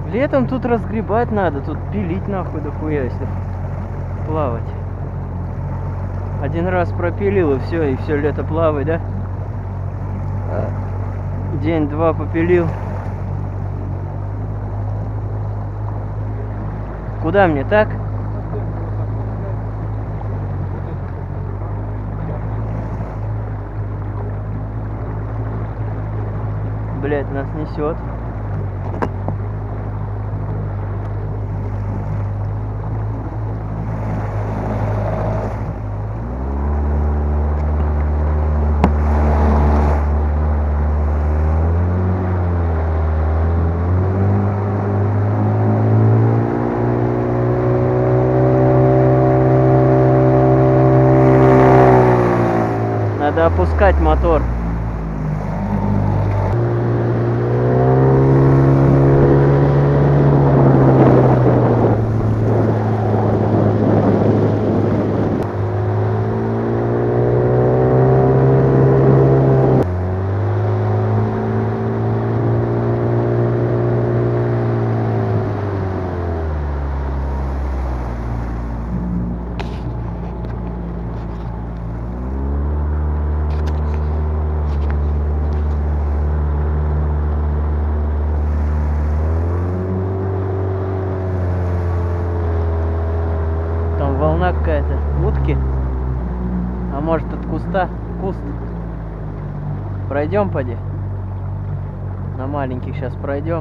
Летом тут разгребать надо, тут пилить нахуй дохуя, если плавать. Один раз пропилил и все лето плавай, да? День-два попилил. Куда мне, так? Блять, нас несет. Надо опускать мотор. Волна какая-то, утки, а может от куста, куст. Пройдем, поди, на маленьких сейчас пройдем.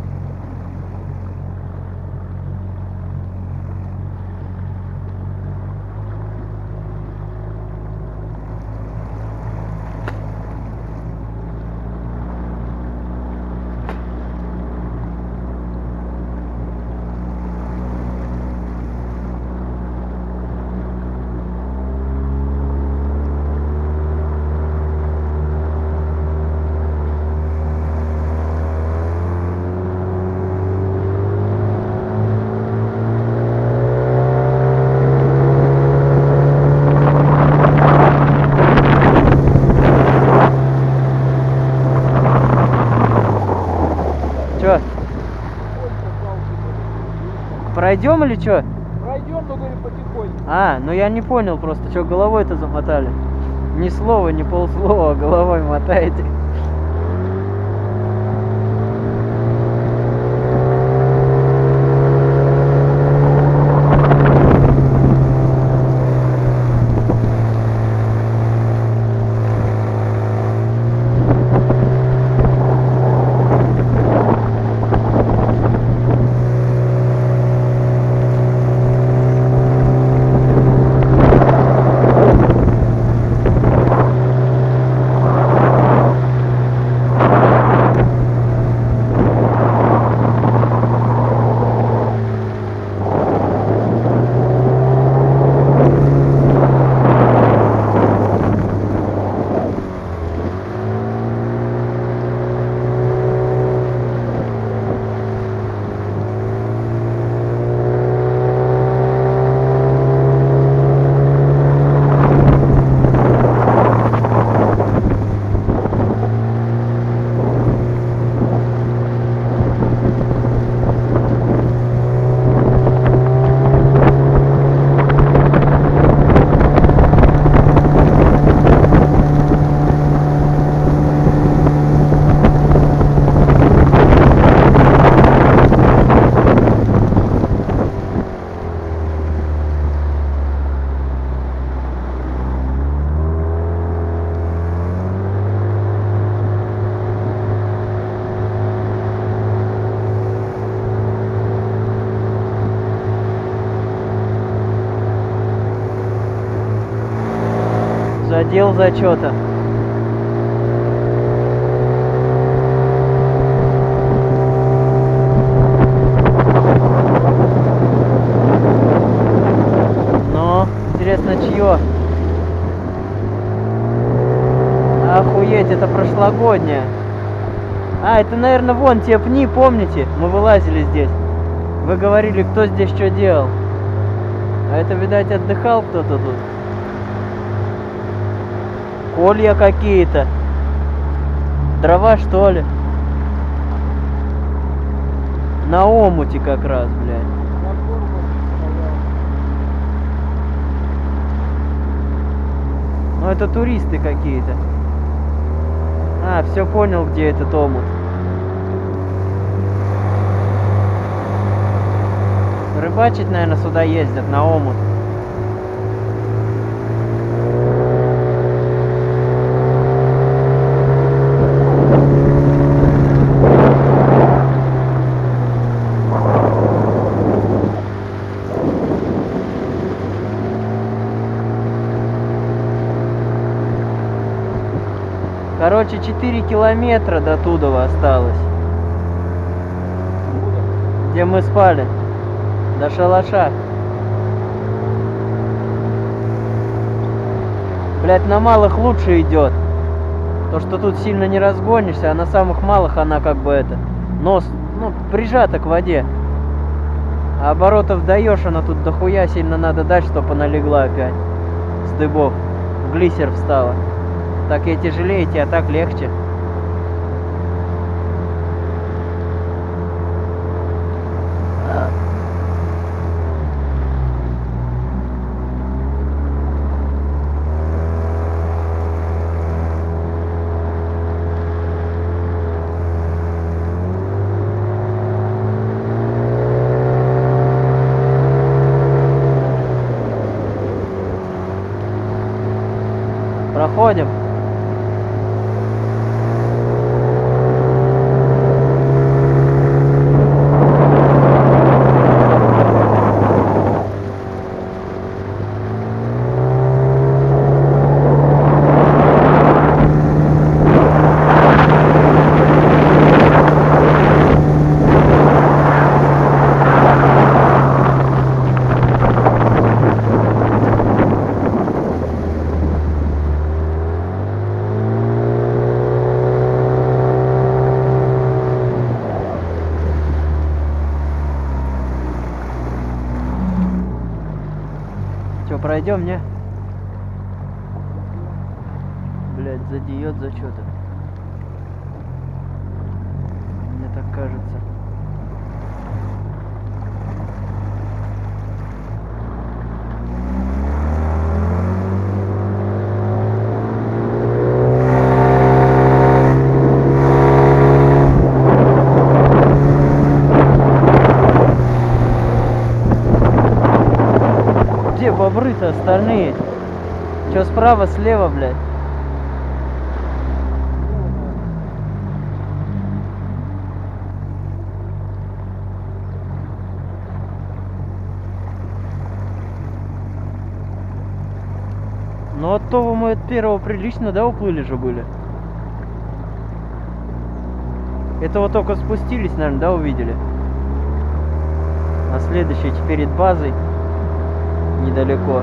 Чё? Пройдем или чё? Пройдем, но говорю, потихоньку. А, ну я не понял просто, что головой-то замотали. Ни слова, ни полслова, головой мотаете. Задел зачета. Но, интересно, чье? Охуеть, это прошлогодняя. А, это, наверное, вон те пни, помните? Мы вылазили здесь. Вы говорили, кто здесь что делал. А это, видать, отдыхал кто-то тут. Колья какие-то. Дрова, что ли? На омуте как раз, блядь. Я в гору стоял. Ну это туристы какие-то. А, все понял, где этот омут. Рыбачить, наверное, сюда ездят, на омут. Короче, 4 километра до туда осталось. Откуда? Где мы спали. До шалаша. Блять, на малых лучше идет. То, что тут сильно не разгонишься, а на самых малых она как бы это... Нос, ну, прижата к воде. А оборотов даешь, она тут дохуя сильно надо дать, чтобы она легла опять. С дыбов. В глиссер встала. Так ей тяжелее идти, а так легче. Проходим. Че, пройдем, не? Блять, задеет за что-то. Мне так кажется. Где бобры-то остальные? Че, справа, слева, блядь? Ну от того мы от первого прилично, да, уплыли же были? Это вот только спустились, наверное, да, увидели? А следующий перед базой недалеко.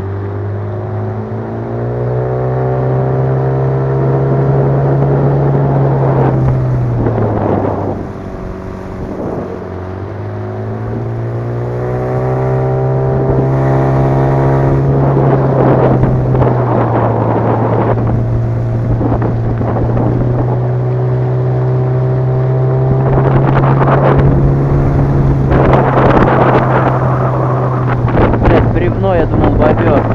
Бревно, я думал, бобер.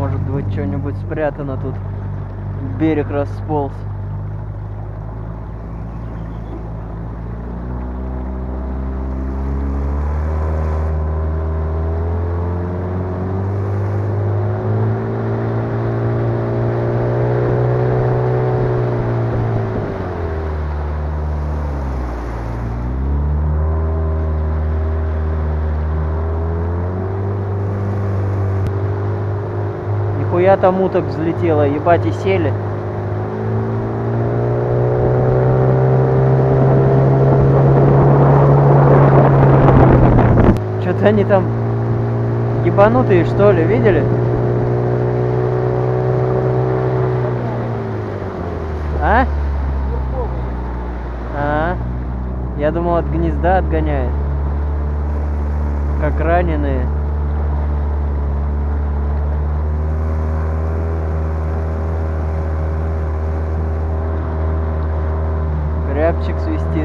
Может быть, что-нибудь спрятано тут. Берег располз. Нихуя там уток взлетело, ебать, и сели. Что-то они там ебанутые, что ли, видели? А? А? Я думал, от гнезда отгоняет. Как раненые. Рябчик свистит.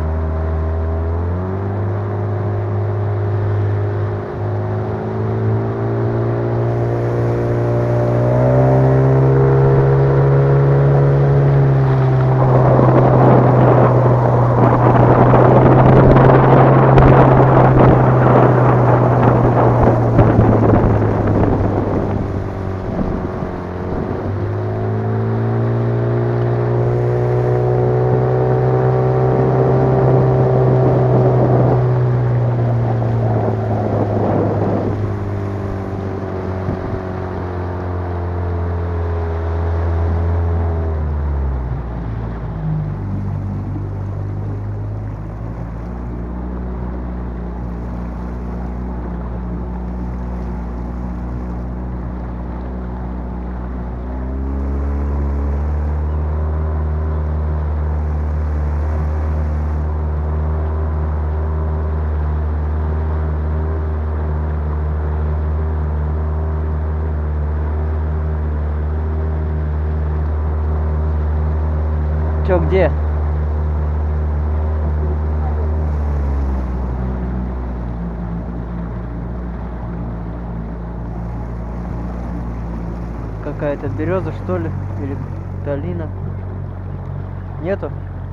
Чё, где? Какая-то береза, что ли? Или долина? Нету?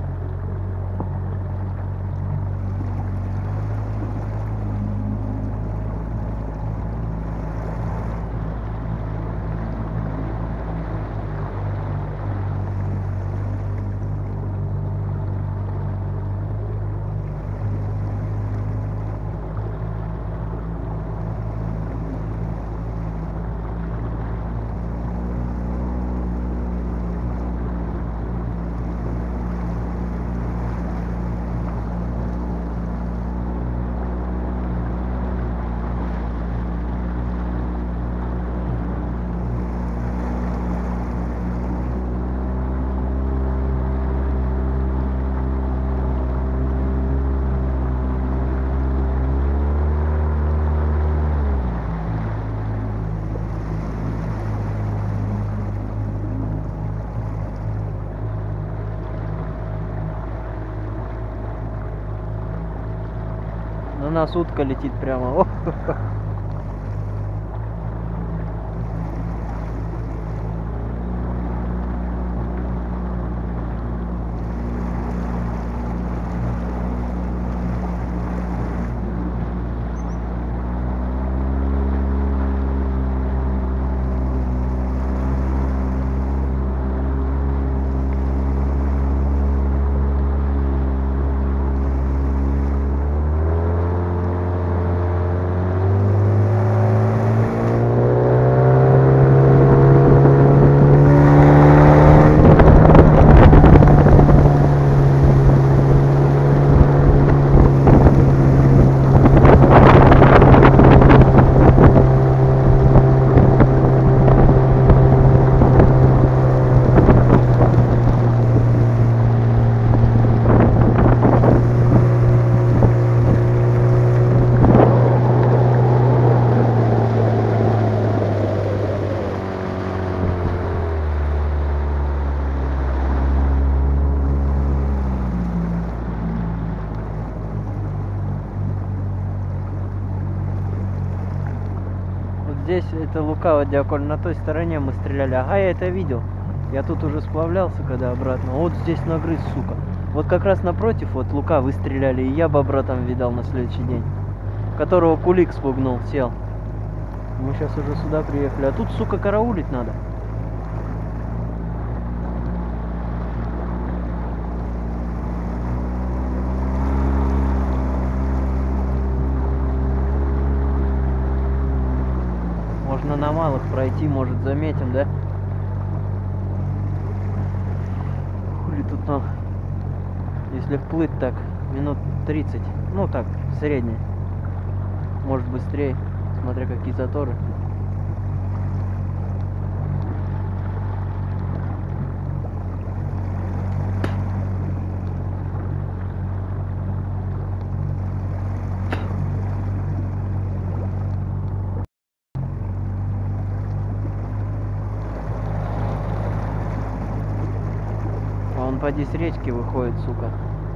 На нас утка летит прямо. О! здесь это Лукаво Диакон, на той стороне мы стреляли. Ага, я это видел. Я тут уже сплавлялся, когда обратно. Вот здесь нагрыз, сука. Вот как раз напротив, вот Лука вы стреляли, и я бобра там видал на следующий день. Которого кулик спугнул, сел. Мы сейчас уже сюда приехали. А тут, сука, караулить надо. Можно на малых пройти, может заметим, да? Хули тут нам, если вплыть так, минут 30, ну так, средний, может быстрее, смотря какие заторы. Он поди с речки выходит, сука.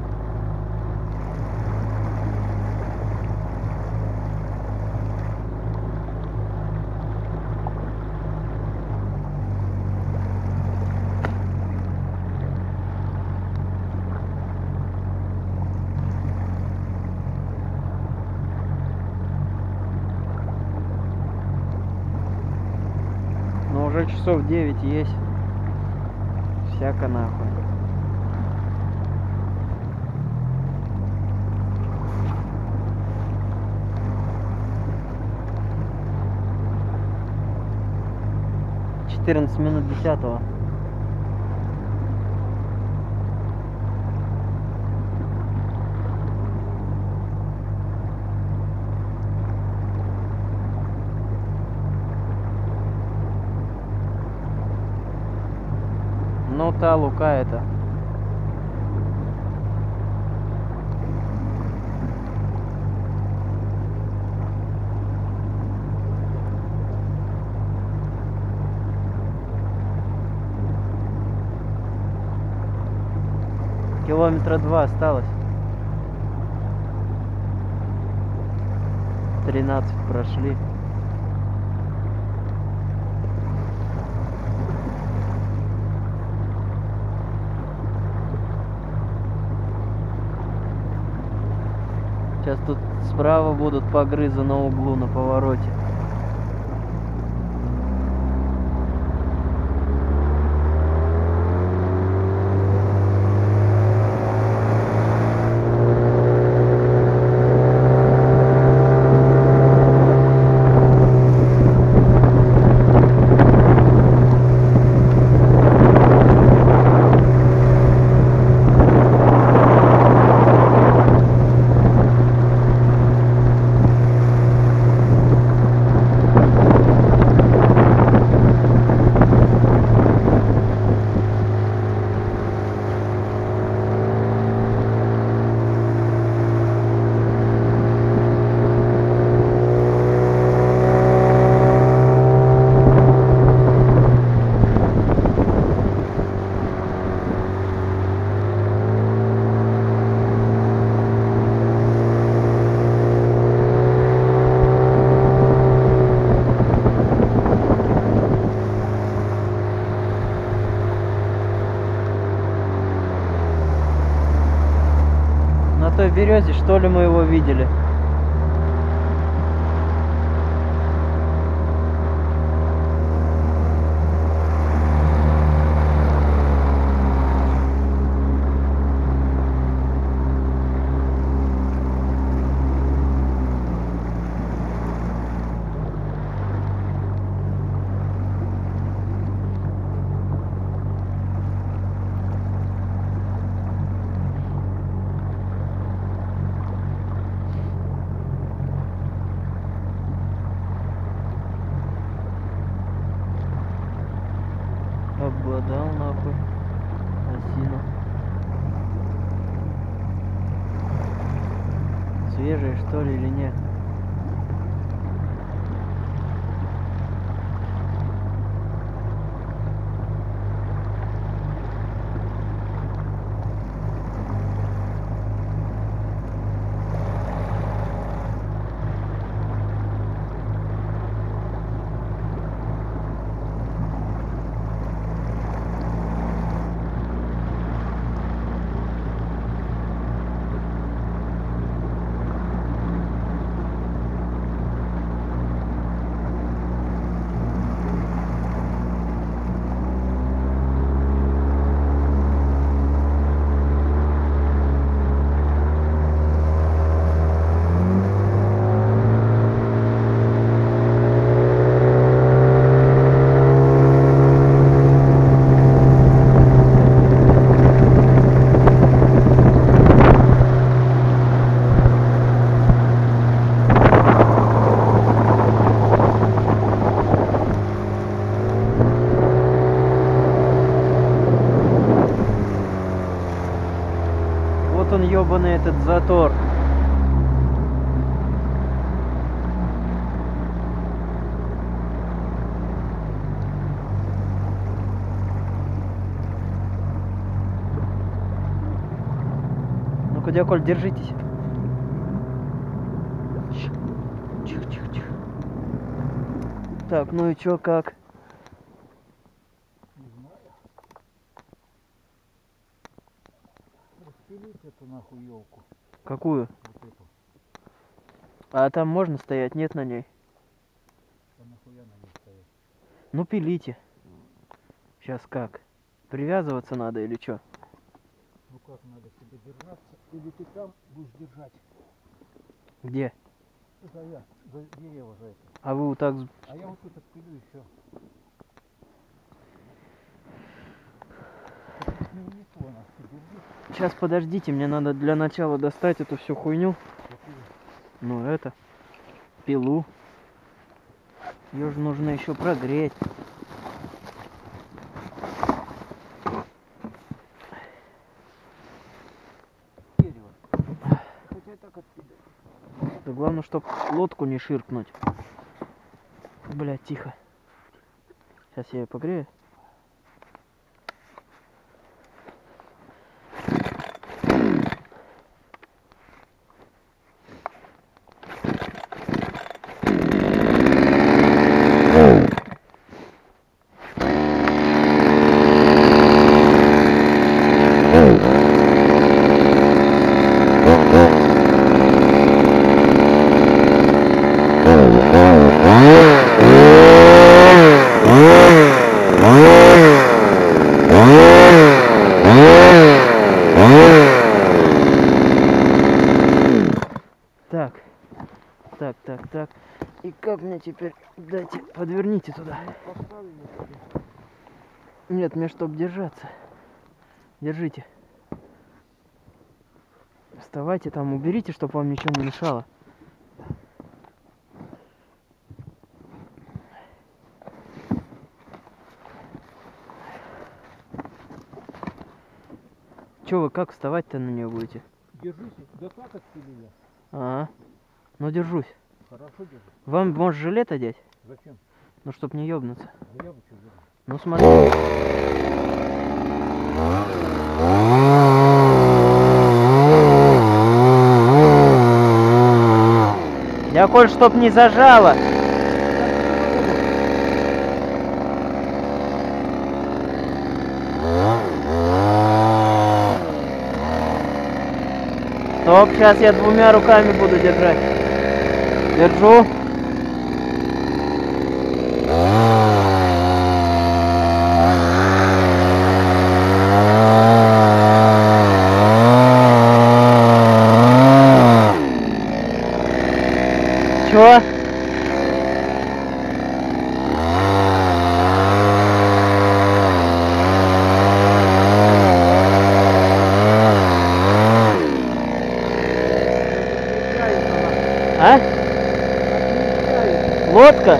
Но уже часов 9 есть. Всяко нахуй. Минут 10-го. Ну та Лука это. Километра 2 осталось. 13 прошли. Сейчас тут справа будут погрызы на углу, на повороте. На той березе, что ли, мы его видели? Обладал нахуй осина. Свежие что ли или нет? ёбаный этот затор. Ну-ка, дядя Коль, держитесь. Тихо, тихо, тихо. Так, ну и чё, как? Не знаю. Распилить эту нахуй елку. Какую? Вот эту. А там можно стоять? Нет на ней? А нахуя на ней стоять? Ну, пилите. Сейчас как? Привязываться надо или чё? Ну как надо себе держаться? Или ты там будешь держать? Где? За дерево за это. А вы вот так... А я вот тут отпилю еще. Не унесло нас, ты держи. Сейчас подождите, мне надо для начала достать эту всю хуйню. Какую? Ну это, пилу. Ее же нужно еще прогреть. Дерево. Хотя и так отпилю. Да главное, чтоб лодку не ширкнуть. Бля, тихо. Сейчас я ее погрею. Так. И как мне теперь? Дайте, подверните туда. Поставили тебе. Нет, мне чтоб держаться. Держите. Вставайте там, уберите, чтобы вам ничего не мешало. Че вы, как вставать-то на нее будете? Держись. Да так отпилю я. А, ну держусь. Хорошо держи. Вам, может, жилет одеть? Зачем? Ну, чтоб не ёбнуться. Да я бы что делал? Ну, смотри. Я коль чтоб не зажало. Стоп, сейчас я двумя руками буду держать. Держу. Чё? А? Лодка?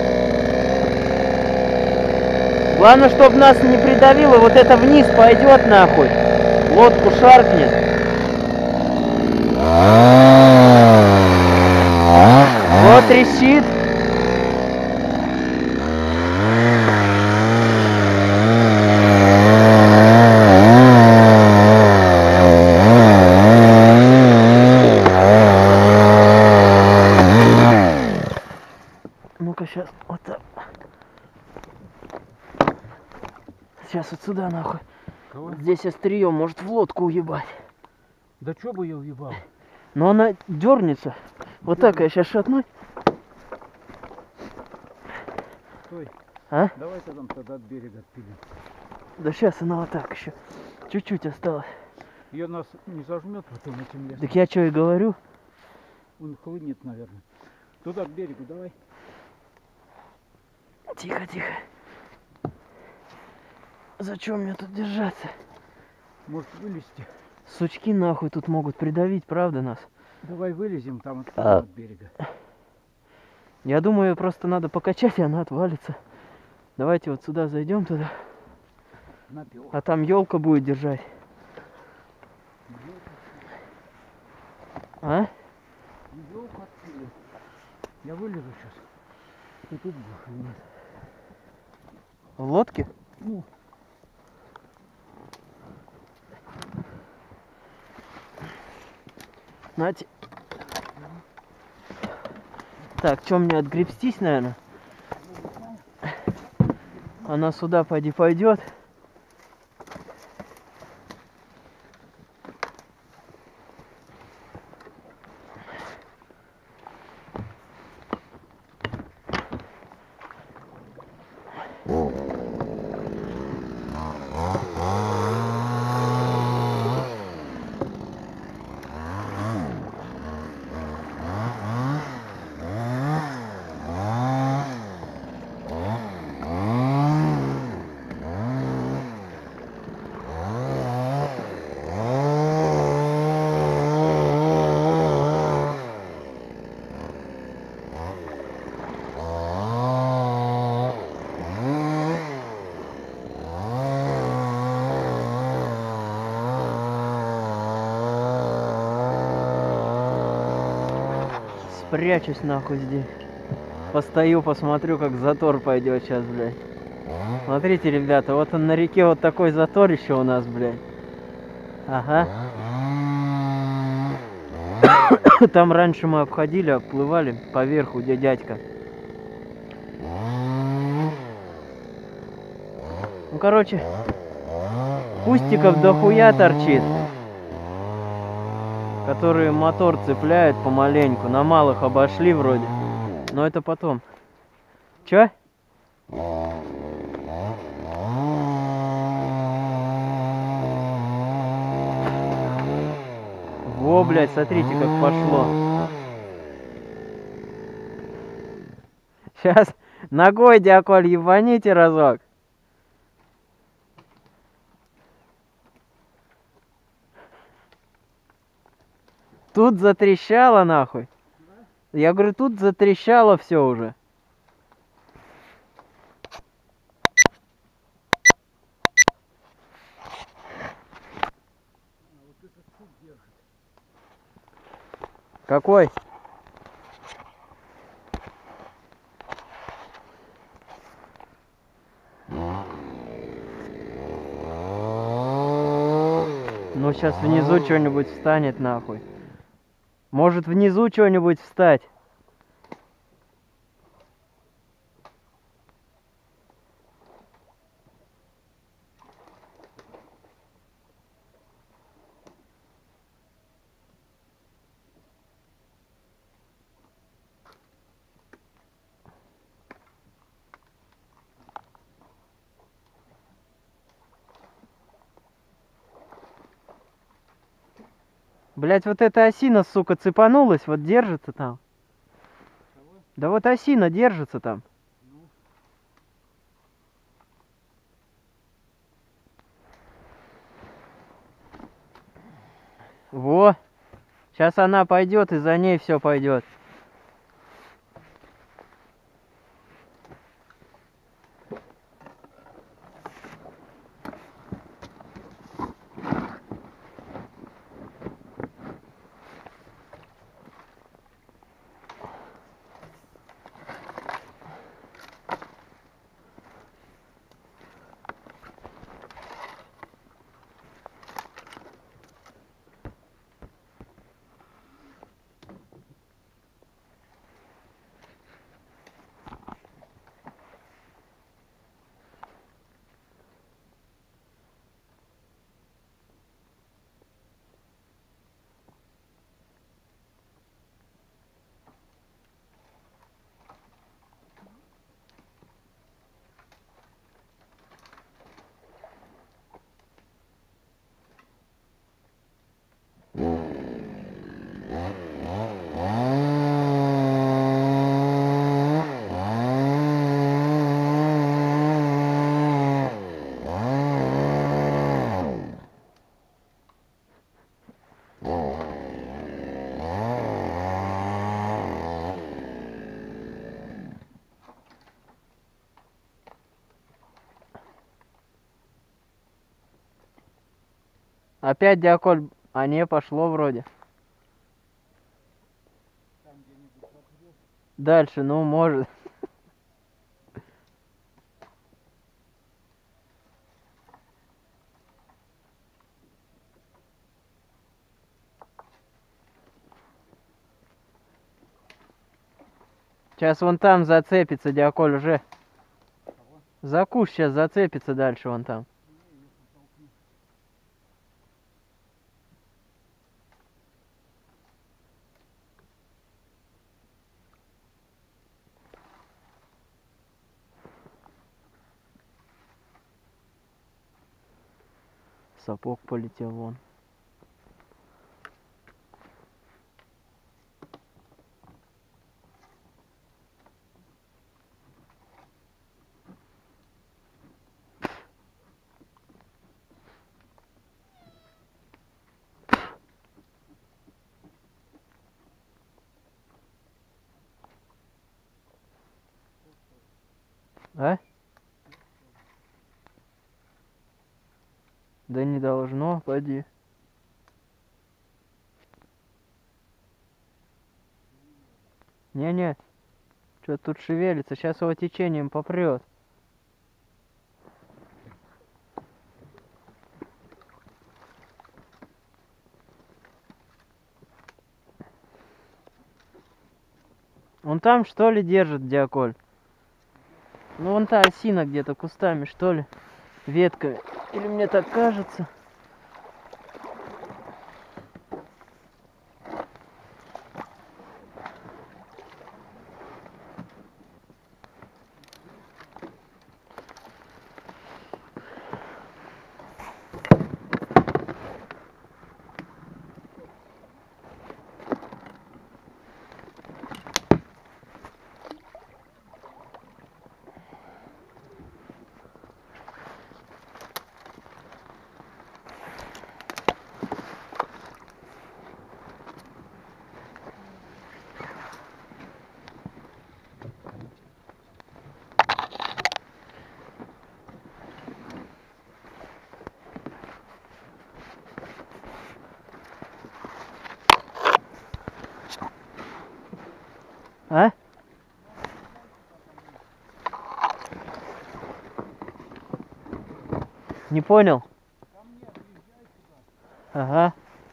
Главное, чтобы нас не придавило, вот это вниз пойдет нахуй. Лодку шаркнет. Вот трещит. Ну-ка, сейчас вот так. Сейчас вот сюда нахуй. Кого? Здесь острие может в лодку уебать. Да чё бы я уебал? Но она дернется. Вот так я сейчас шатну. Стой. А? Давай-ка там тогда от берега отпилим. Да сейчас она вот так еще. Чуть-чуть осталось. Ее нас не зажмет потом этим лесом. Так я что и говорю. Он хлынет, наверное. Туда к берегу давай. Тихо. Зачем мне тут держаться? Может вылезти. Сучки нахуй тут могут придавить, правда, нас? Давай вылезем там от берега. Я думаю, просто надо покачать, и она отвалится. Давайте вот сюда зайдем туда. Напил. А там елка будет держать. А? Елку открыли. Я вылезу сейчас. Ты тут будешь или нет? В лодке? Ну, Нате. Так, что мне отгребстись, наверное? Она сюда пойди пойдет. Спрячусь нахуй здесь. Постою, посмотрю, как затор пойдет сейчас, блядь. Смотрите, ребята, вот он на реке, вот такой затор еще у нас, блядь. Ага. Там раньше мы обходили, обплывали поверху, где дядька. Ну, короче, кустиков дохуя торчит, которые мотор цепляют помаленьку. На малых обошли вроде, но это потом. Чё? Во, блядь, смотрите, как пошло. Сейчас ногой, дьяколь, ебаните разок. Тут затрещало, нахуй. Я говорю, тут затрещало все уже. Какой? Ну, сейчас внизу что-нибудь встанет, нахуй. Может, внизу что-нибудь встать. Блять, вот эта осина, сука, цепанулась, вот держится там. Да вот осина держится там. Во. Сейчас она пойдет, и за ней все пойдет. Опять, дьяколь, а не, пошло вроде. Дальше, ну, может. Сейчас вон там зацепится, Диаколь, уже. За куш сейчас зацепится дальше вон там. Сапог полетел вон. А? Да не должно, поди. Не-не, что тут шевелится, сейчас его течением попрет. Он там что ли держит, Диаколь? Ну вон та осина где-то кустами, что ли? Ветка. Или мне так кажется? А? Не понял? Ага.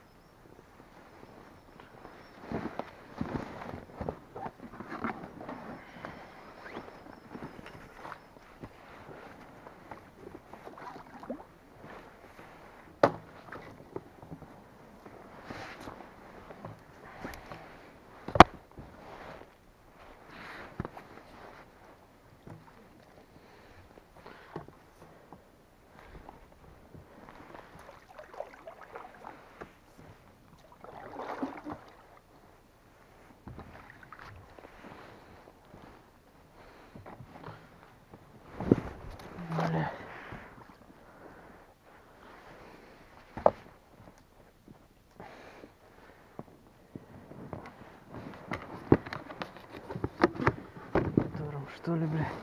Тором, что ли, бля?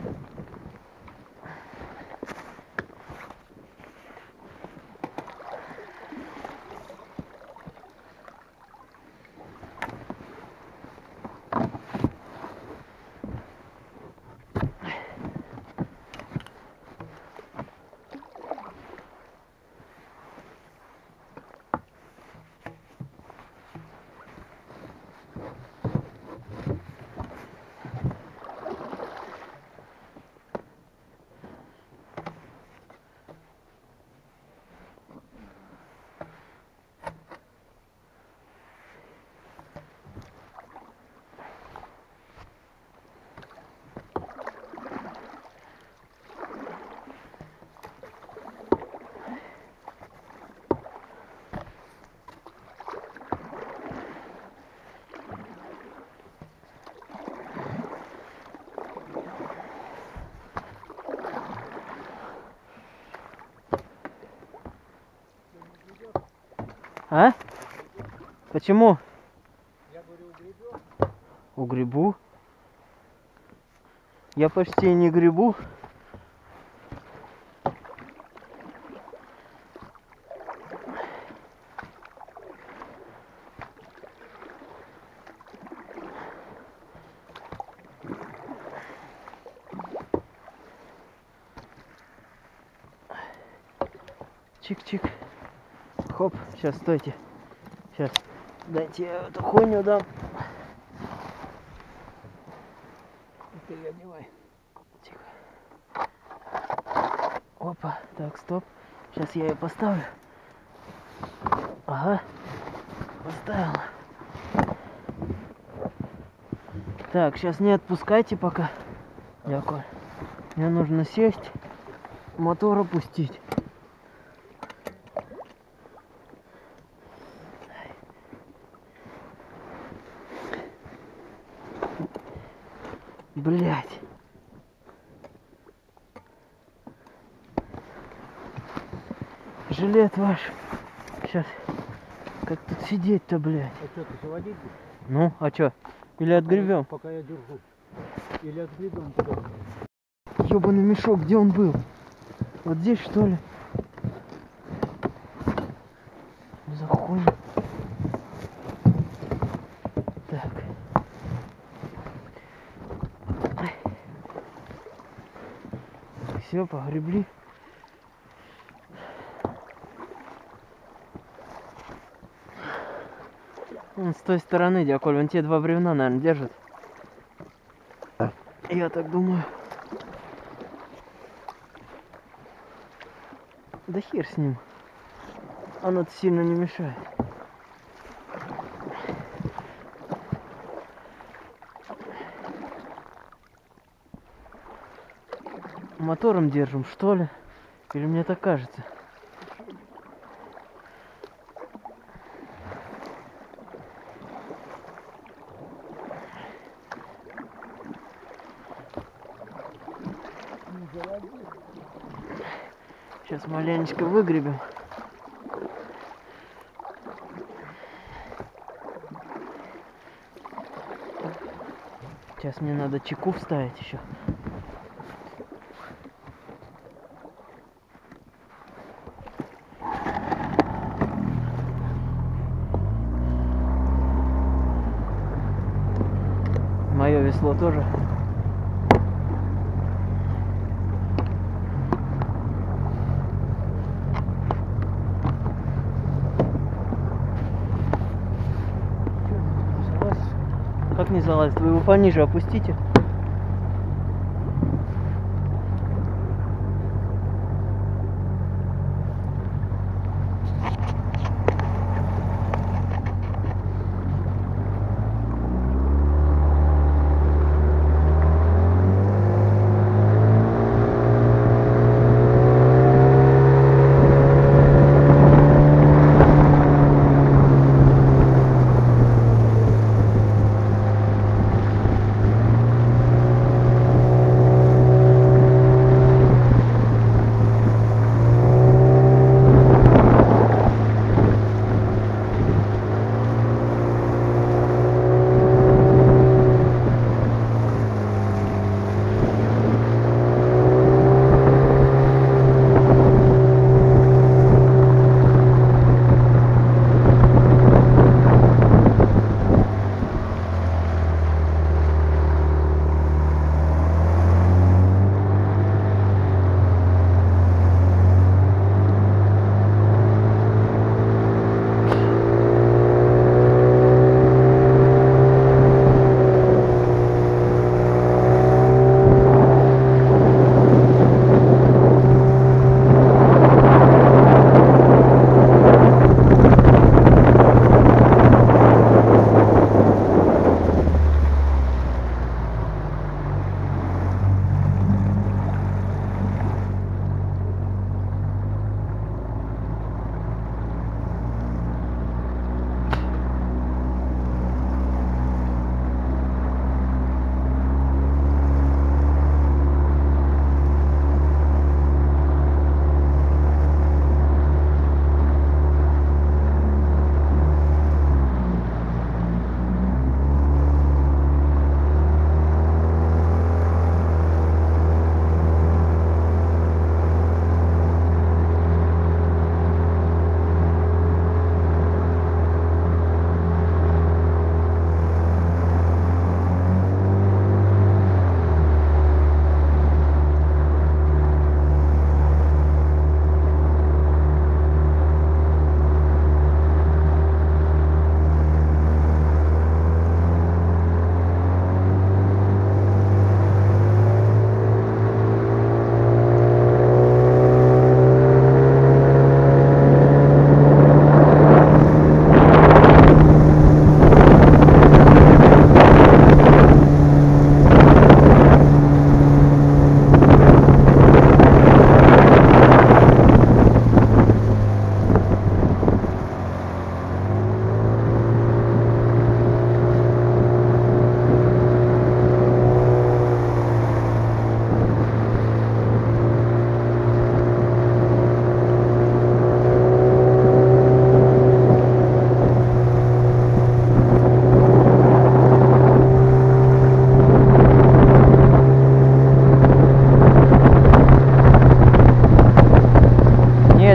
А? Почему? Я говорю, угребешь? Угребу. Я почти не гребу. Чик-чик. Хоп, сейчас, стойте. Сейчас, дайте я эту хуйню дам. Это я одевай. Тихо. Опа, так, стоп. Сейчас я ее поставлю. Ага, поставила. Так, сейчас не отпускайте пока. Дякую. Мне нужно сесть, мотор опустить. Блять. Жилет ваш. Сейчас. Как тут сидеть-то, блядь? А что, ты заводить будешь? Ну, а чё? Или отгребем? Пока я держу. Или отгребем туда. Ёбаный мешок, где он был? Вот здесь, что ли? За хуй. Так. Все, погребли. Вон с той стороны, дядя, вон те два бревна, наверное, держат. Я так думаю. Да хер с ним. Оно-то сильно не мешает. Мотором держим, что ли? Или мне так кажется? Сейчас маленечко выгребем. Сейчас мне надо чеку вставить еще. Мое весло тоже. Как не залазит? Вы его пониже опустите.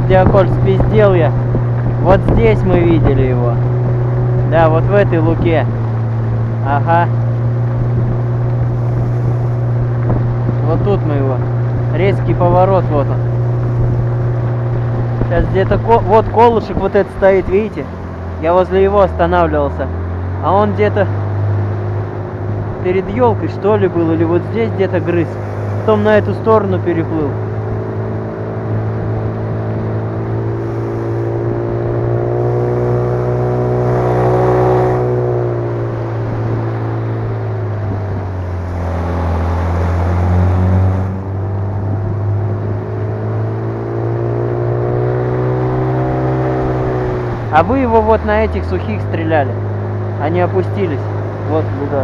дядя Коль, спиздел я. Вот здесь мы видели его. Да, вот в этой луке. Ага. Вот тут мы его. Резкий поворот, вот он. Сейчас где-то вот колышек вот этот стоит, видите? Я возле его останавливался. А он где-то перед елкой, что ли, был, или вот здесь где-то грыз. Потом на эту сторону переплыл. А вы его вот на этих сухих стреляли. Они опустились. Вот туда.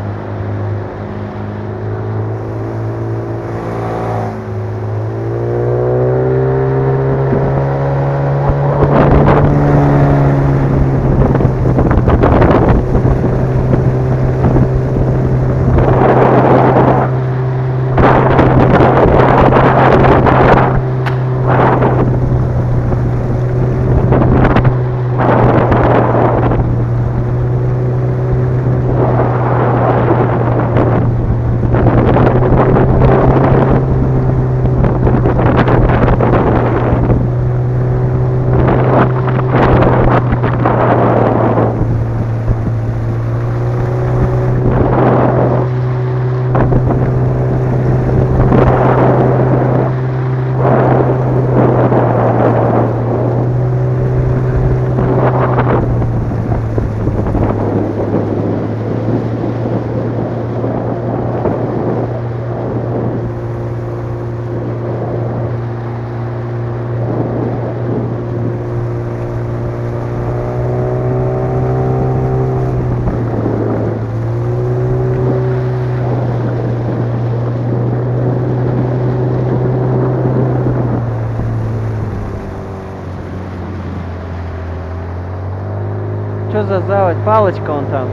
Что за заводь? Палочка он там.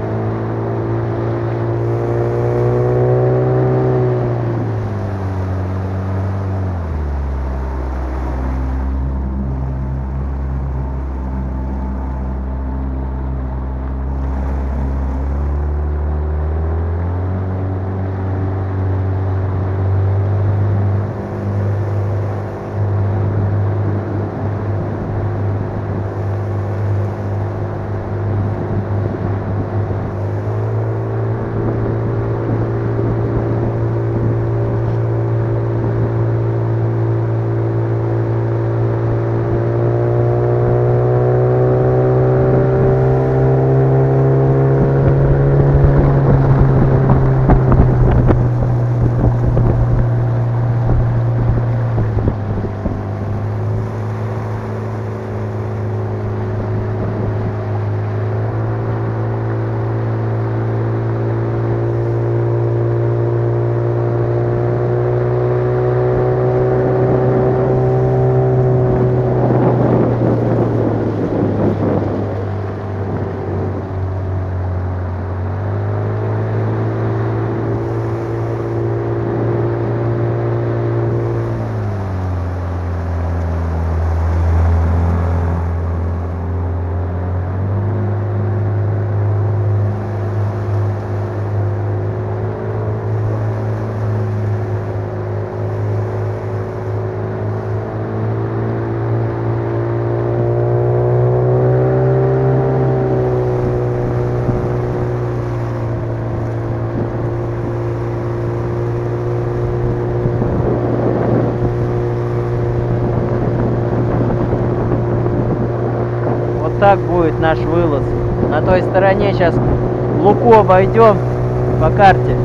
Так будет наш вылаз. На той стороне сейчас луку обойдем по карте.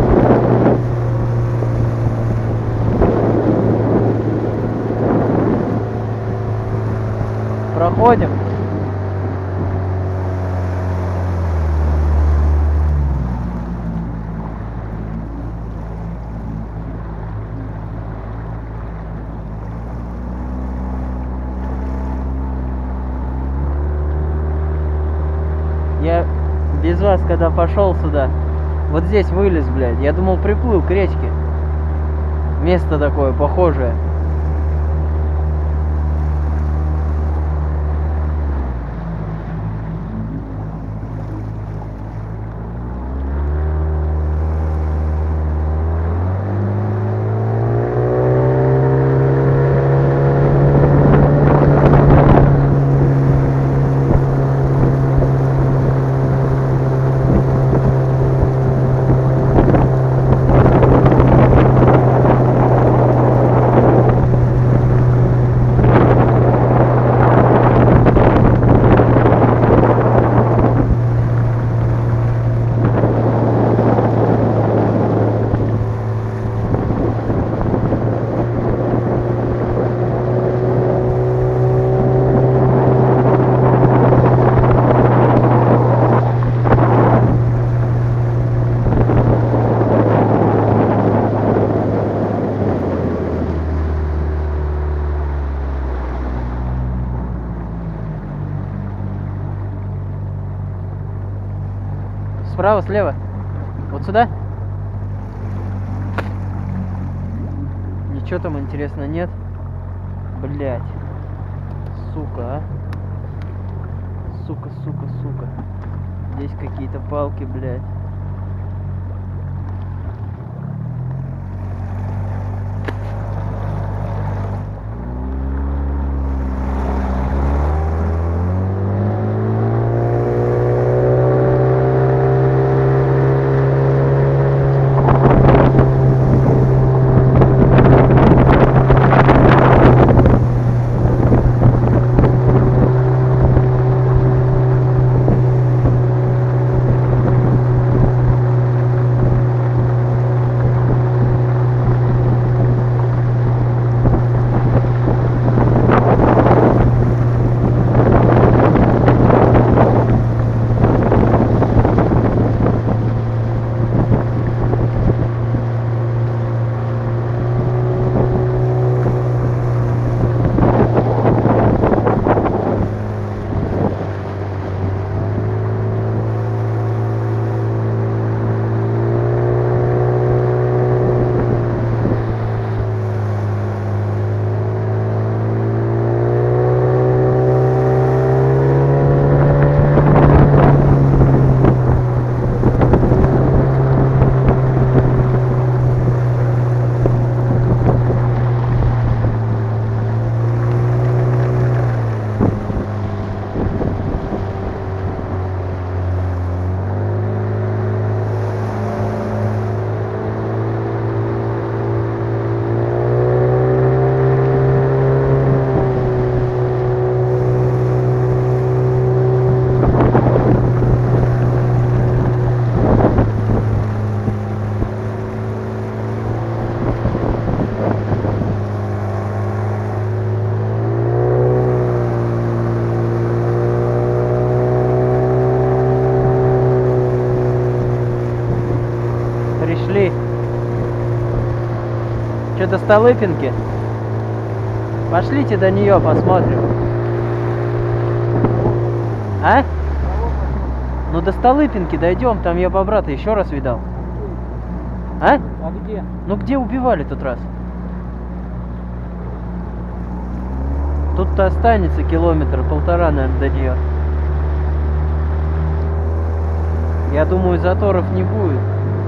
Проходим. Я без вас, когда пошел сюда, вот здесь вылез, блядь. Я думал, приплыл к речке. Место такое похожее. Справа, слева? Вот сюда? Ничего там интересно нет? Блять. Сука, а. Сука, сука, сука. Здесь какие-то палки, блядь. Пришли. Что, до Столыпинки? Пошлите до нее, посмотрим. А? Ну до Столыпинки дойдем, там я бобра-то еще раз видал. А? А где? Ну где убивали тот раз? Тут-то останется километр-полтора, наверное, до нее. Я думаю, заторов не будет.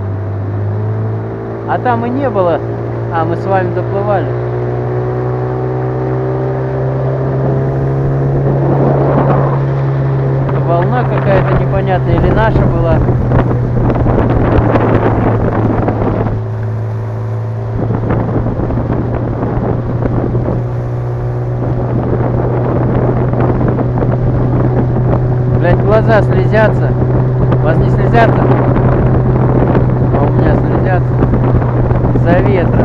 А там и не было. А, мы с вами доплывали. Это волна какая-то непонятная, или наша была? Блять, глаза слезятся. У вас не слезятся? А у меня слезятся. За ветра.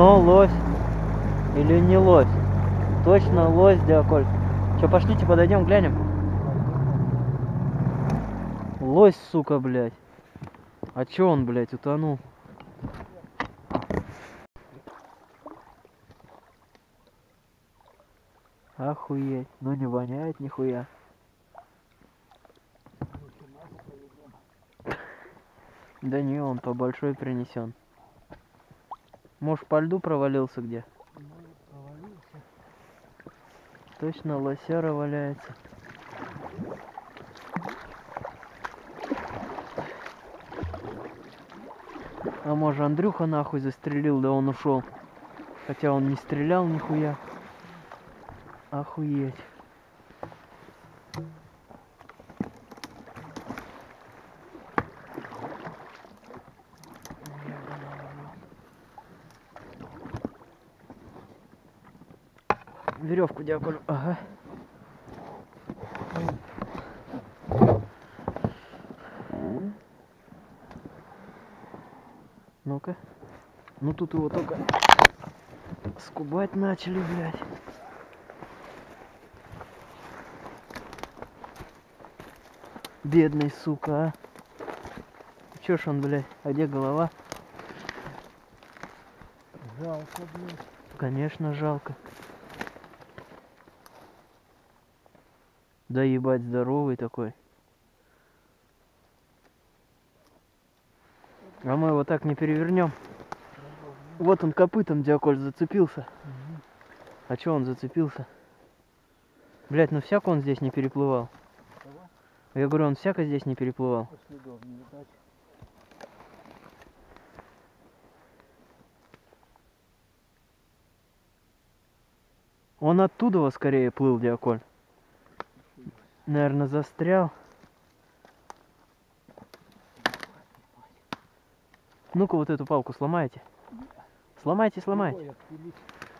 Но лось. Или не лось. Точно лось, Диаколь. Че, пошлите, подойдем, глянем. Лось, сука, блядь. А чё он, блядь, утонул? Охуеть. Ну не воняет нихуя. Да не, он по большой принесен. Может, по льду провалился где? Провалился. Точно лосяра валяется. А может, Андрюха нахуй застрелил, да он ушел. Хотя он не стрелял нихуя. Охуеть. Веревку Диаколь. Ага. Ну-ка. Ну тут его только скубать начали, блядь. Бедный, сука, а. Чё ж он, блядь? А где голова? Жалко, блядь. Конечно, жалко. Да ебать, здоровый такой. А мы его так не перевернем. Вот он копытом, Диаколь, зацепился. Угу. А чё он зацепился? Блядь, ну всяко он здесь не переплывал. Кого? Я говорю, он всяко здесь не переплывал. По следов не видать. Он оттуда скорее плыл, Диаколь. Наверное, застрял. Ну-ка вот эту палку сломайте. Сломайте, сломайте. Ой, отпилить.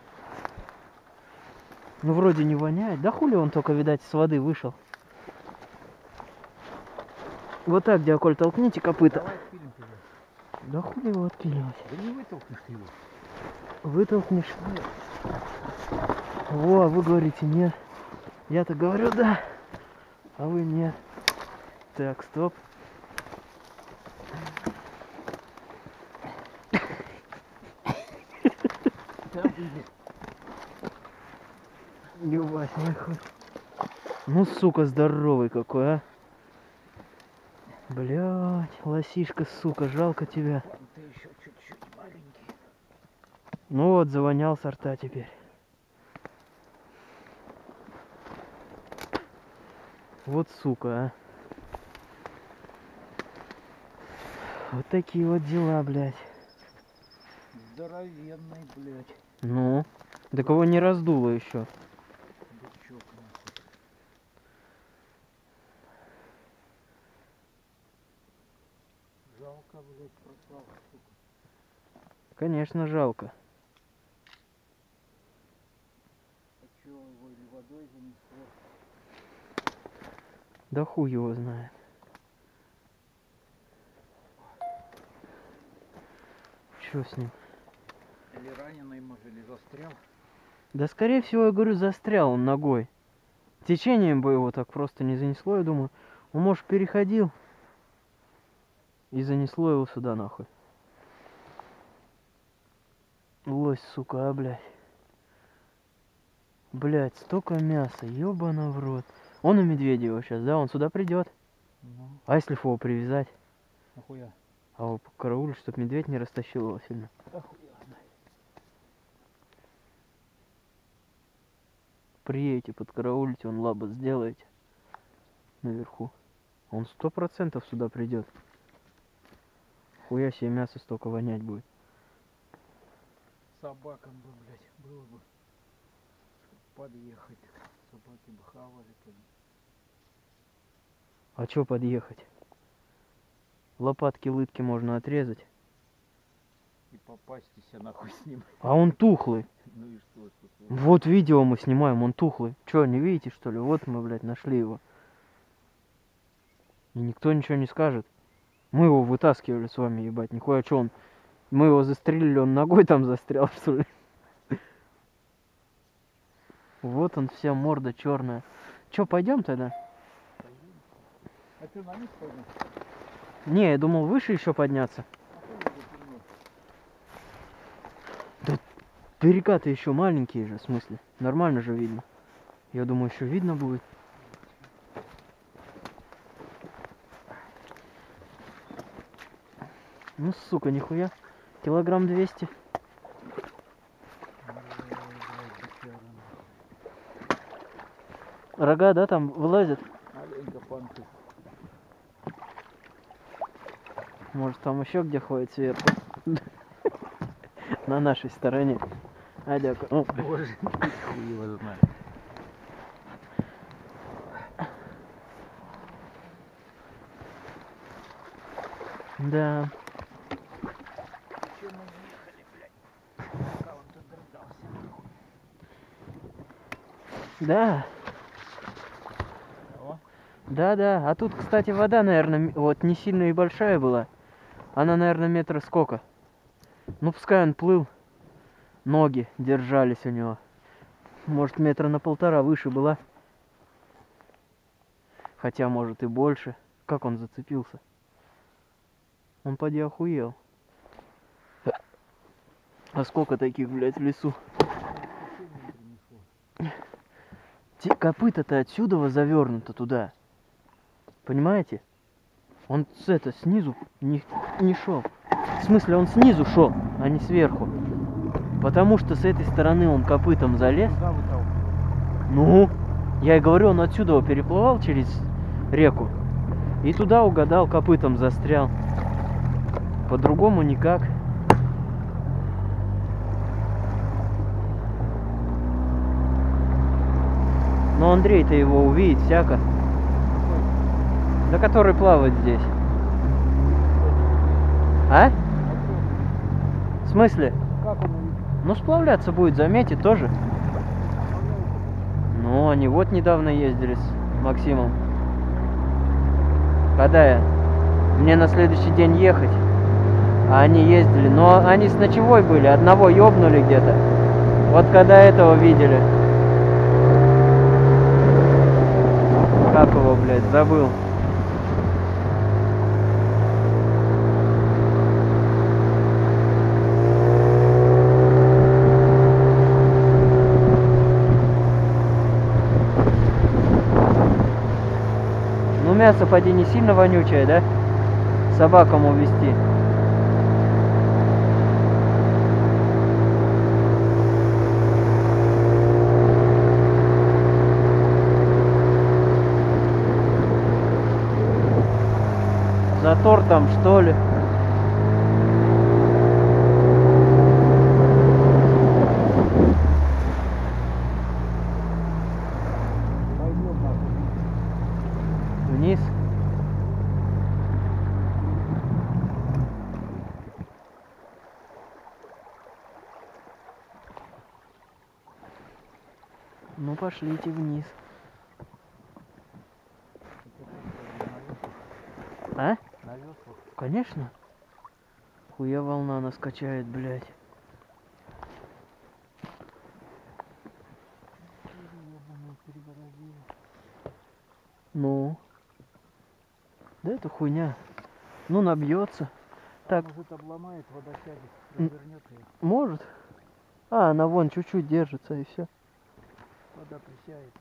Ну вроде не воняет. Да хули он только, видать, с воды вышел. Вот так, Диаколь, толкните копыта. Давай отпилим тебя. Да хули его отпиливать? Да не вытолкнешь ты его. Вытолкнешь. Нет. Во, вы говорите нет. Я-то говорю да, а вы нет. Так, стоп. Там выйдет. Ебать, нахуй. Ну, сука, здоровый какой, а. Блять, лосишка, сука, жалко тебя. Ты еще чуть-чуть маленький. Ну вот, завонял со рта теперь. Вот сука, а. Вот такие вот дела, блядь. Здоровенный, блядь. Ну, да кого не раздуло еще. Бычок нахуй. Жалко, блядь, пропал, сука. Конечно, жалко. А чё его или водой занесло? Да хуй его знает. Чё с ним? Или раненый, может, или застрял? Да скорее всего, я говорю, застрял он ногой. Течением бы его так просто не занесло, я думаю. Он, может, переходил. И занесло его сюда, нахуй. Лось, сука, а, блядь. Блядь, столько мяса, ёбана в рот. Он у Медведева сейчас, да? Он сюда придет. Ну, А если его привязать? нахуя? А его покараулить, чтоб медведь не растащил его сильно. Охуенно. Приедете, подкараулите, он лабо сделаете. Наверху. Он 100% сюда придет. Хуя себе мясо столько вонять будет. Собакам бы, блядь, было бы подъехать. Собаки бы хавали. А чё подъехать? Лопатки, лытки можно отрезать. И попастись, нахуй с ним. А он тухлый. Ну и что тут? Вот видео мы снимаем, он тухлый. Чё, не видите, что ли? Вот мы, блядь, нашли его. И никто ничего не скажет. Мы его вытаскивали с вами, ебать. Нихуя, чё он Мы его застрелили, он ногой там застрял, что ли? Вот он, вся морда черная. Че, пойдем тогда? А что, на них пойдем? Не, я думал выше еще подняться. Да берега-то еще маленькие же, в смысле. Нормально же видно. Я думаю, еще видно будет. Ну, сука, нихуя. Килограмм 200. Рога, да, там вылазят? Маленько панцирь. Может, там еще где ходит сверху. На нашей стороне. А, дякую. О, Боже, хуй его знает. да. Чем мы ехали, блядь? Пока он тут дождался. Да. О, Да. А тут, кстати, вода, наверное, вот не сильно и большая была. Она, наверное, метра сколько? Ну, пускай он плыл. Ноги держались у него. Может, метра на 1,5 выше была. Хотя, может, и больше. Как он зацепился? Он поди охуел. А сколько таких, блядь, в лесу? Копыта-то отсюда завернуто туда. Понимаете? Он снизу не шел. В смысле, он снизу шел, а не сверху. Потому что с этой стороны он копытом залез. куда выталкивал? Ну, я и говорю, он отсюда переплывал через реку. И туда угадал, копытом застрял. По-другому никак. Но Андрей-то его увидит всяко. Да который плавает здесь. А? В смысле? Как он увидел? Ну, сплавляться будет, заметит тоже. Ну, они вот недавно ездили с Максимом. Когда мне на следующий день ехать, а они ездили. Но они с ночевой были, одного ёбнули где-то. Вот когда этого видели. Как его, блядь, забыл. Ну, мясо, поди, не сильно вонючее, да? Собакам увезти. Затор там, что ли? Пойдем нахуй. Вниз. Ну, пошлите вниз. А? На веслах. Конечно. Хуя волна нас качает, блядь. Ну. Да это хуйня. Ну, набьется. Так. Может, обломает, вода сядет, развернет ее. Может. А, она вон чуть-чуть держится и все. Вода присядет.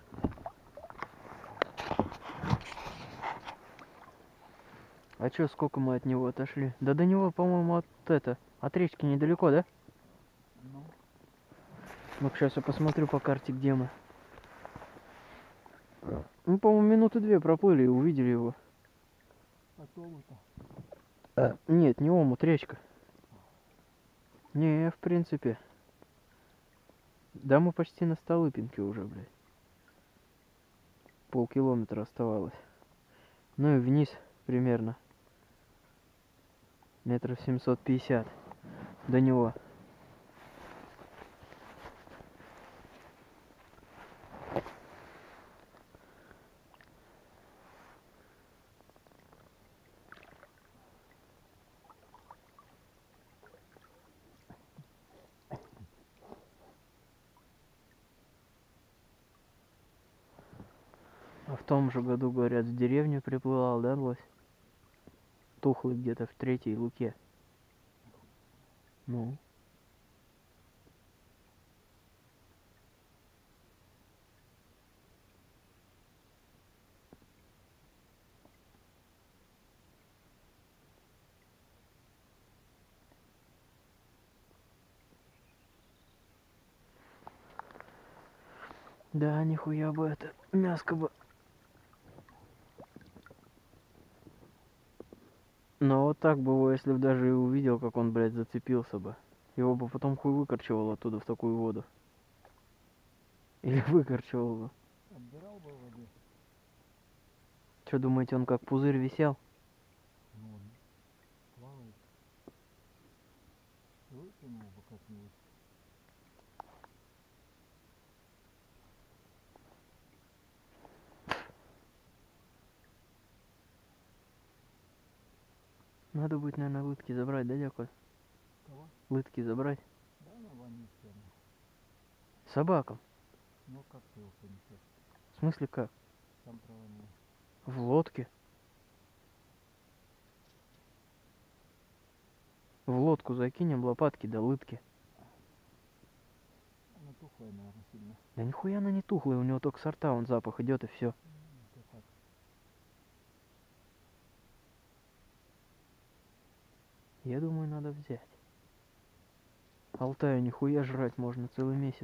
А чё, сколько мы от него отошли? Да до него, по-моему, от речки недалеко, да? Ну, Ну-ка, сейчас я посмотрю по карте, где мы. Мы, по-моему, минуты 2 проплыли и увидели его. а то Нет, не омут, речка. Не, в принципе. Да мы почти на Столыпинке уже, блядь. Полкилометра оставалось. Ну и вниз примерно. Метров 750 до него. том же году, говорят, в деревню приплывал, да, лось? Тухлый где-то в Третьей Луке. Ну. Да, нихуя бы это мяско бы. Но вот так бы его, если бы даже и увидел, как он, блядь, зацепился бы. Его бы потом хуй выкорчевал оттуда в такую воду. Или выкорчевал бы. Отбирал бы в воде. Что, думаете, он как пузырь висел? Ну, он плавает. Выкинул бы как-нибудь. Надо будет, наверное, лытки забрать, да, дядя Коль? Кого? Лытки забрать. Да, ну вонить все. Собакам. Ну как ты его понесешь? В смысле как? Сам провоняешь. В лодке. В лодку закинем лопатки да лытки. Она тухлая, наверное, сильно. Да нихуя она не тухлая, у него только сорта, он запах идет и все. Это так. Я думаю, надо взять. Алтаю нихуя жрать можно целый месяц.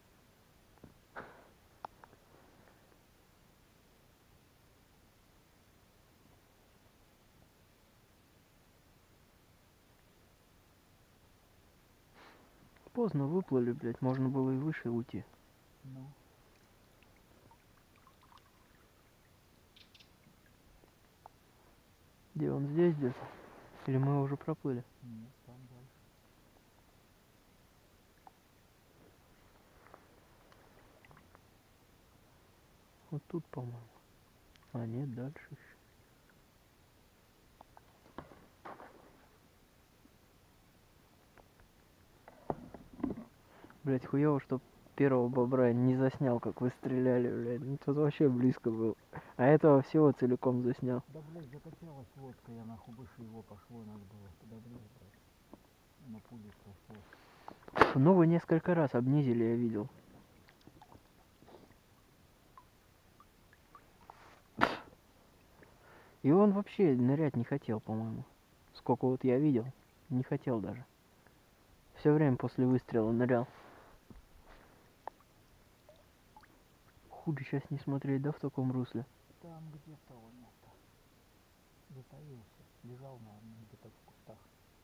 Поздно выплыли, блядь, можно было и выше уйти. Ну. Где он здесь где-то? Или мы уже проплыли? Нет, там дальше. Вот тут, по-моему. А нет, дальше еще. Блять, хуёво, что первого бобра не заснял, как вы стреляли, блядь. Ну тут вообще близко был. А этого всего целиком заснял. Да, блядь, закачалась лодка, я нахуй выше его пошло, надо было туда ближе брать. На пулю прошло. Ну вы несколько раз обнизили, я видел. И он вообще нырять не хотел, по-моему. Сколько вот я видел, не хотел даже. Все время после выстрела нырял. Хуже сейчас не смотреть, да, в таком русле? Там где-то он это затаился. Лежал, наверное, где-то в кустах.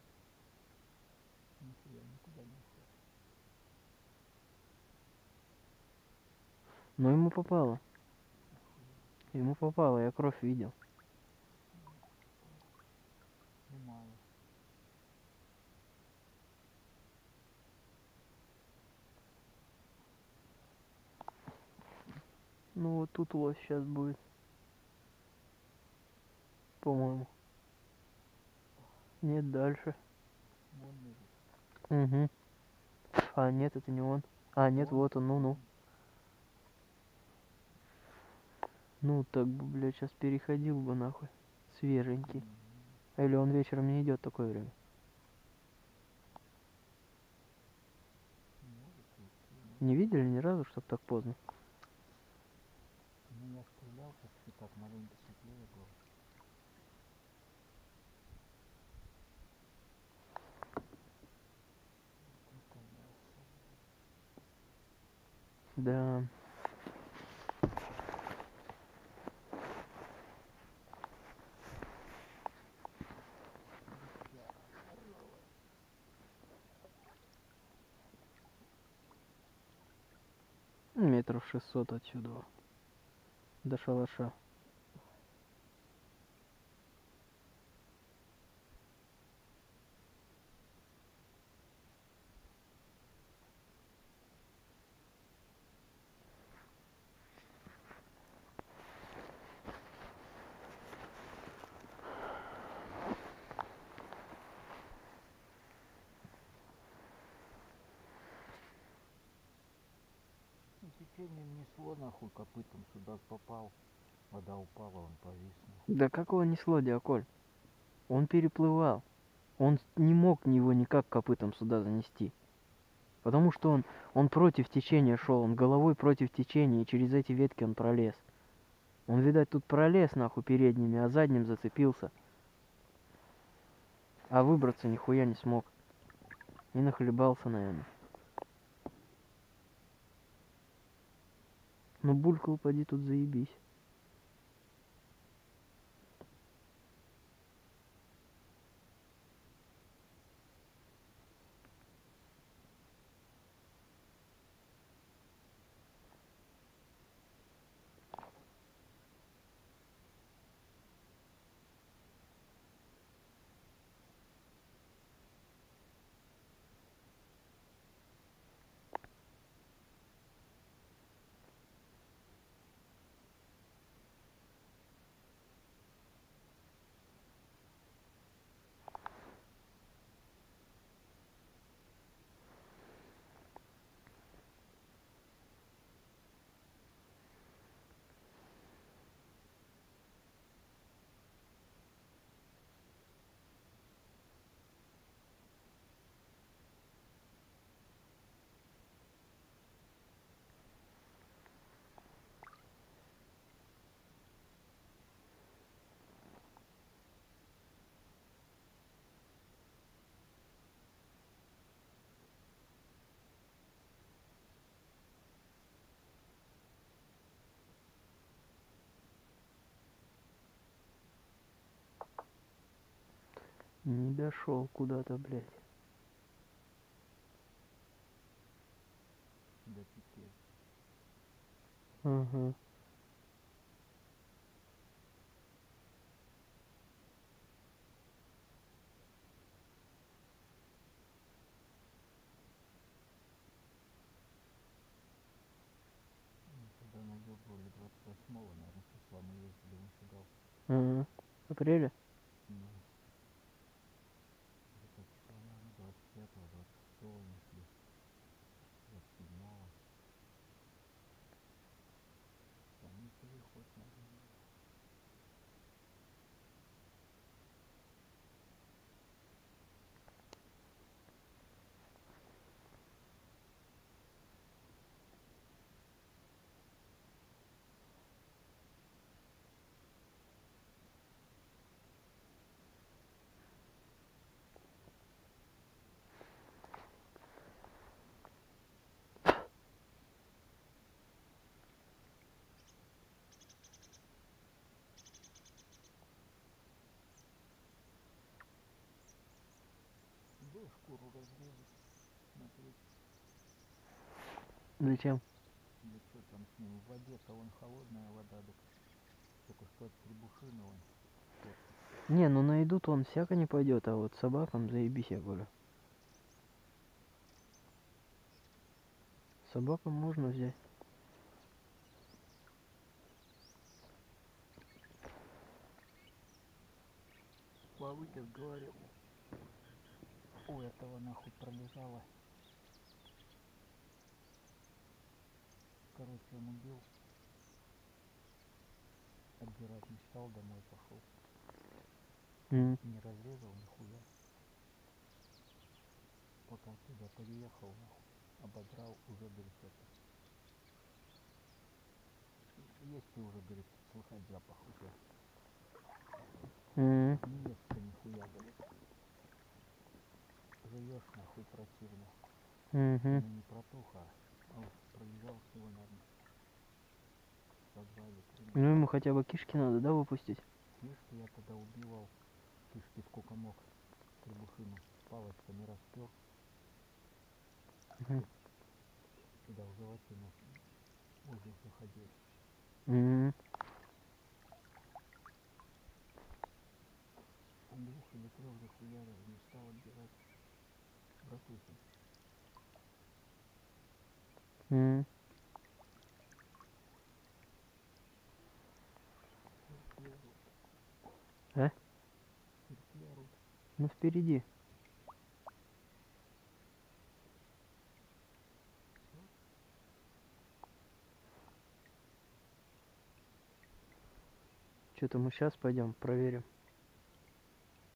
Нихуя никуда не ушел. Но ему попало. Ему попало, я кровь видел. Немало. Ну вот тут лось сейчас будет. По-моему. Нет, дальше. Вон лежит. Угу. А, нет, это не он. А, нет, Он? вот он, ну-ну. Ну, так бы, блядь, сейчас переходил бы нахуй. Свеженький. Или он вечером не идет такое время? Может быть. Не видели ни разу, чтоб так поздно? Ну, я стрелял, как-то так маленько светлее было. Да. Метров 600 отсюда. До шалаша. Ну, течением несло нахуй копытом сюда попал. Вода упала, он повис. Да как его несло, Диаколь? Он переплывал. Он не мог его никак копытом сюда занести. Потому что он против течения шел, он головой против течения, и через эти ветки он пролез. Он, видать, тут пролез, нахуй, передними, а задним зацепился. А выбраться нихуя не смог. И нахлебался, наверное. Ну, булька, упади, тут заебись. Не дошел куда-то, блядь. Да пипец. Ага. Когда наебывали 28-го, наверное, числа мы ездили, он сюда. Ага. Апреля? Ну, где-то числа, наверное, 25-го, 26-го мы шли. 27-го. Они переход, наверное. Бы шкуру разрезать, смотреть. Зачем? Да что там с ним в воде-то, он холодная вода, так только что от требушины он. Не, ну на еду-то он всяко не пойдет, а вот собакам заебись, я говорю. Собакам можно взять. Володя говорил, у этого нахуй пролежало. Короче, он убил. Отбирать не стал, домой пошел. Не разрезал нихуя. Пока туда переехал, нахуй, ободрал, уже, говорит, это. Есть ты уже, говорит, слыхать запах уже. Не ешь-то нихуя, говорит. Жуешь, нахуй, противно. Ну не протуха, а уж пролежал всего, наверное, часа 2 или 3. Ну ему хотя бы кишки надо, да, выпустить? Кишки я тогда убивал, кишки сколько мог, требушину палочками распер. Сюда в животе, ну, узел заходил. Он 2 или 3 захуярил, не стал отбирать. Братухи. А? Терпи, Ну впереди. Что-то мы сейчас пойдем проверим.